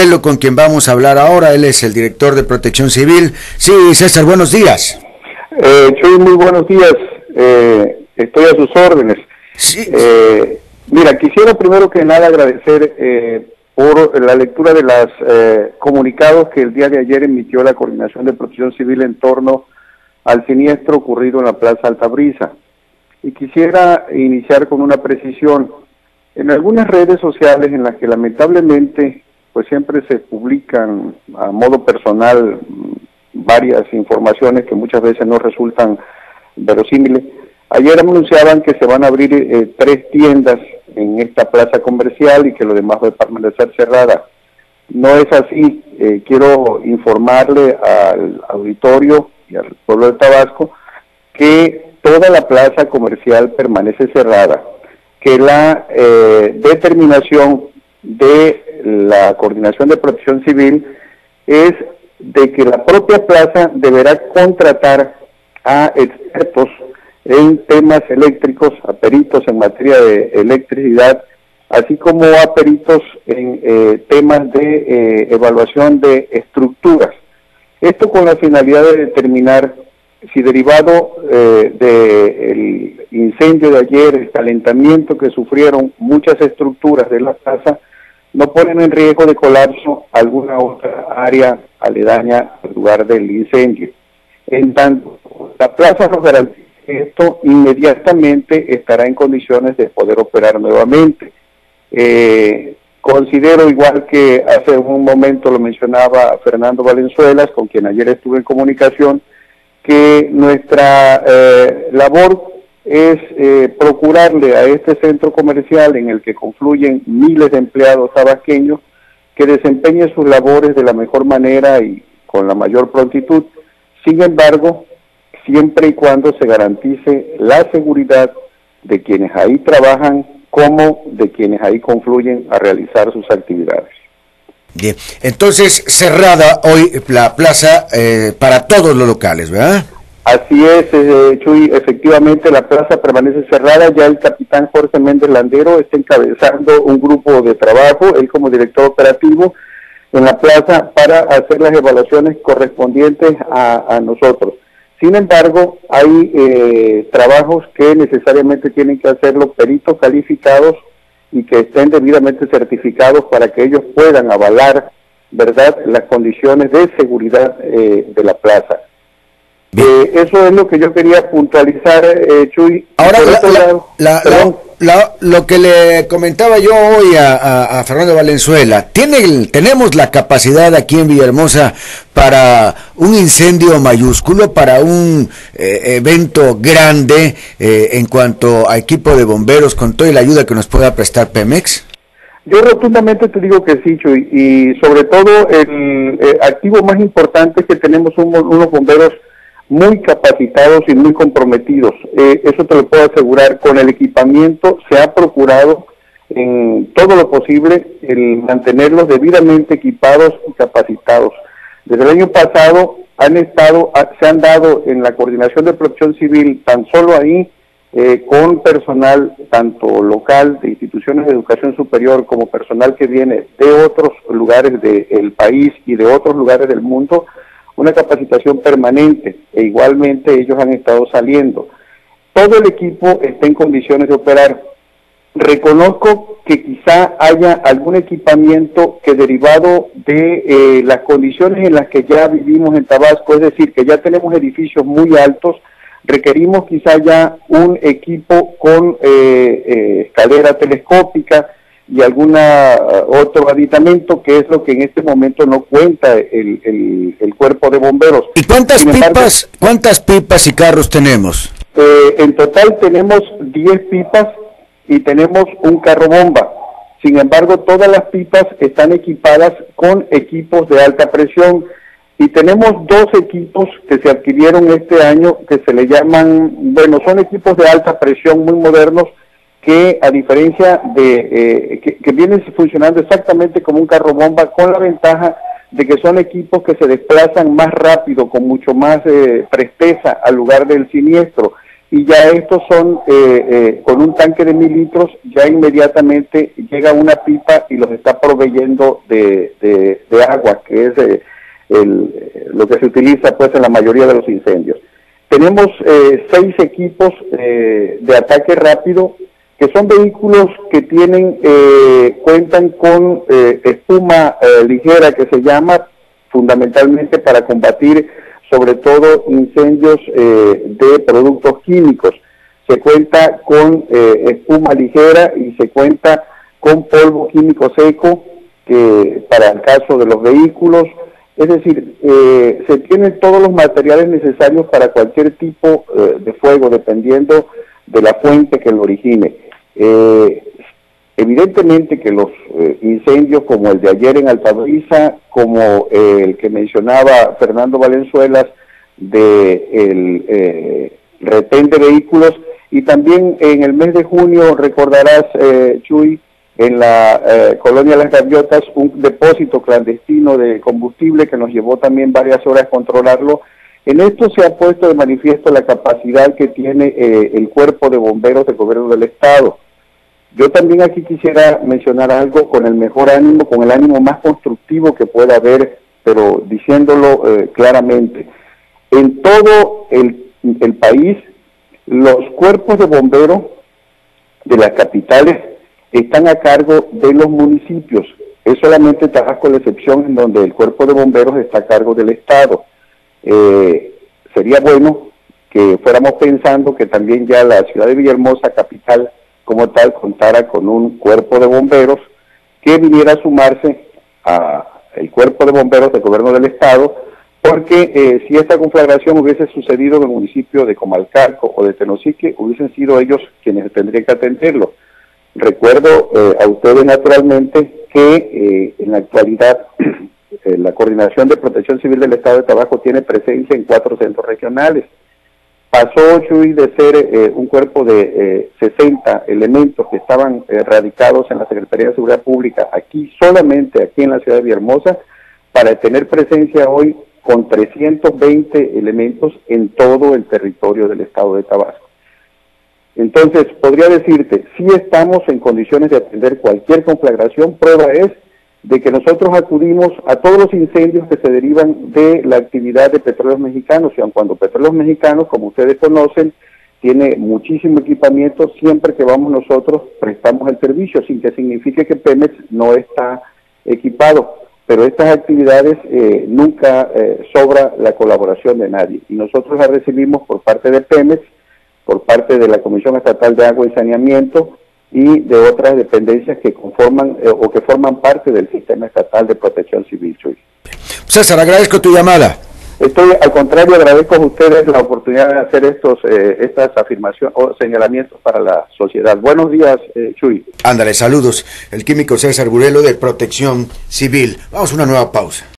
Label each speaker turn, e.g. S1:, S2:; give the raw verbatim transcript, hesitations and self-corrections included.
S1: Melo, con quien vamos a hablar ahora. Él es el director de Protección Civil. Sí, César, buenos días.
S2: Eh, Chuy, muy buenos días. Eh, estoy a sus órdenes.
S1: Sí.
S2: Eh, mira, quisiera primero que nada agradecer eh, por la lectura de los eh, comunicados que el día de ayer emitió la Coordinación de Protección Civil en torno al siniestro ocurrido en la Plaza Altabrisa. Y quisiera iniciar con una precisión. En algunas redes sociales en las que lamentablemente pues siempre se publican a modo personal varias informaciones que muchas veces no resultan verosímiles. Ayer anunciaban que se van a abrir eh, tres tiendas en esta plaza comercial y que lo demás va a permanecer cerrada. No es así. Eh, quiero informarle al auditorio y al pueblo de Tabasco que toda la plaza comercial permanece cerrada, que la eh, determinación de la Coordinación de Protección Civil es de que la propia plaza deberá contratar a expertos en temas eléctricos, a peritos en materia de electricidad, así como a peritos en eh, temas de eh, evaluación de estructuras. Esto con la finalidad de determinar si derivado eh, del incendio de ayer, el calentamiento que sufrieron muchas estructuras de la plaza, no ponen en riesgo de colapso alguna otra área aledaña al lugar del incendio. En tanto, la plaza nos garantiza que esto inmediatamente estará en condiciones de poder operar nuevamente. Eh, considero, igual que hace un momento lo mencionaba Fernando Valenzuelas, con quien ayer estuve en comunicación, que nuestra eh, labor es eh, procurarle a este centro comercial en el que confluyen miles de empleados tabasqueños que desempeñen sus labores de la mejor manera y con la mayor prontitud. Sin embargo, siempre y cuando se garantice la seguridad de quienes ahí trabajan como de quienes ahí confluyen a realizar sus actividades.
S1: Bien, entonces cerrada hoy la plaza eh, para todos los locales, ¿verdad?
S2: Así es, eh, Chuy, efectivamente la plaza permanece cerrada. Ya el capitán Jorge Méndez Landero está encabezando un grupo de trabajo, él como director operativo, en la plaza para hacer las evaluaciones correspondientes a, a nosotros. Sin embargo, hay eh, trabajos que necesariamente tienen que hacerlo peritos calificados y que estén debidamente certificados para que ellos puedan avalar, ¿verdad?, las condiciones de seguridad eh, de la plaza. Eh, eso es lo que yo quería puntualizar, eh, Chuy.
S1: Ahora, la, la,
S2: lado,
S1: la, la, la, lo que le comentaba yo hoy a, a, a Fernando Valenzuela, ¿tiene, tenemos la capacidad aquí en Villahermosa para un incendio mayúsculo, para un eh, evento grande eh, en cuanto a equipo de bomberos, con toda la ayuda que nos pueda prestar Pemex?
S2: Yo rotundamente te digo que sí, Chuy, y sobre todo el eh, activo más importante es que tenemos un, unos bomberos muy capacitados y muy comprometidos. Eh, eso te lo puedo asegurar. Con el equipamiento se ha procurado en todo lo posible el mantenerlos debidamente equipados y capacitados. Desde el año pasado han estado, se han dado en la Coordinación de Protección Civil, tan solo ahí, eh, con personal tanto local, de instituciones de educación superior, como personal que viene de otros lugares del país y de otros lugares del mundo, una capacitación permanente, e igualmente ellos han estado saliendo. Todo el equipo está en condiciones de operar. Reconozco que quizá haya algún equipamiento que derivado de eh, las condiciones en las que ya vivimos en Tabasco, es decir, que ya tenemos edificios muy altos, requerimos quizá ya un equipo con eh, eh, escalera telescópica y alguna uh, otro aditamento, que es lo que en este momento no cuenta el, el, el cuerpo de bomberos.
S1: ¿Y cuántas Sin pipas, embargo, cuántas pipas y carros tenemos?
S2: Eh, en total tenemos diez pipas y tenemos un carro bomba. Sin embargo, todas las pipas están equipadas con equipos de alta presión y tenemos dos equipos que se adquirieron este año que se le llaman, bueno, son equipos de alta presión muy modernos, que a diferencia de, eh, que, que vienen funcionando exactamente como un carro bomba, con la ventaja de que son equipos que se desplazan más rápido, con mucho más eh, presteza al lugar del siniestro. y ya estos son eh, eh, con un tanque de mil litros, ya inmediatamente llega una pipa y los está proveyendo de, de, de agua, que es eh, el, lo que se utiliza pues en la mayoría de los incendios. Tenemos eh, seis equipos eh, de ataque rápido, que son vehículos que tienen, eh, cuentan con eh, espuma eh, ligera, que se llama, fundamentalmente para combatir sobre todo incendios eh, de productos químicos. Se cuenta con eh, espuma ligera y se cuenta con polvo químico seco, que para el caso de los vehículos, es decir, eh, se tienen todos los materiales necesarios para cualquier tipo eh, de fuego, dependiendo de la fuente que lo origine. Eh, evidentemente que los eh, incendios como el de ayer en Altabrisa, como eh, el que mencionaba Fernando Valenzuelas de el eh, retén de vehículos, y también en el mes de junio recordarás, eh, Chuy, en la eh, colonia Las Gaviotas, un depósito clandestino de combustible que nos llevó también varias horas controlarlo. En esto se ha puesto de manifiesto la capacidad que tiene eh, el Cuerpo de Bomberos del Gobierno del Estado. Yo también aquí quisiera mencionar algo con el mejor ánimo, con el ánimo más constructivo que pueda haber, pero diciéndolo eh, claramente. En todo el, el país, los cuerpos de bomberos de las capitales están a cargo de los municipios. Es solamente Tabasco la excepción en donde el cuerpo de bomberos está a cargo del Estado. Eh, sería bueno que fuéramos pensando que también ya la ciudad de Villahermosa, capital como tal, contara con un cuerpo de bomberos que viniera a sumarse al cuerpo de bomberos del gobierno del Estado, porque eh, si esta conflagración hubiese sucedido en el municipio de Comalcalco o de Tenosique, hubiesen sido ellos quienes tendrían que atenderlo. Recuerdo eh, a ustedes naturalmente que eh, en la actualidad eh, la Coordinación de Protección Civil del Estado de Tabasco tiene presencia en cuatro centros regionales. Pasó, Chuy, de ser eh, un cuerpo de eh, sesenta elementos que estaban eh, radicados en la Secretaría de Seguridad Pública, aquí, solamente aquí en la ciudad de Villahermosa, para tener presencia hoy con trescientos veinte elementos en todo el territorio del Estado de Tabasco. Entonces, podría decirte, si estamos en condiciones de atender cualquier conflagración. Prueba es de que nosotros acudimos a todos los incendios que se derivan de la actividad de Petróleos Mexicanos, y aun cuando Petróleos Mexicanos, como ustedes conocen, tiene muchísimo equipamiento, siempre que vamos nosotros prestamos el servicio, sin que signifique que Pemex no está equipado. Pero estas actividades eh, nunca eh, sobra la colaboración de nadie, y nosotros la recibimos por parte de Pemex, por parte de la Comisión Estatal de Agua y Saneamiento y de otras dependencias que conforman eh, o que forman parte del Sistema Estatal de Protección Civil. Chuy.
S1: César, agradezco tu llamada.
S2: Estoy, al contrario, agradezco a ustedes la oportunidad de hacer estos eh, estas afirmaciones o señalamientos para la sociedad. Buenos días, eh, Chuy.
S1: Ándale, saludos. El químico César Burelo de Protección Civil. Vamos a una nueva pausa.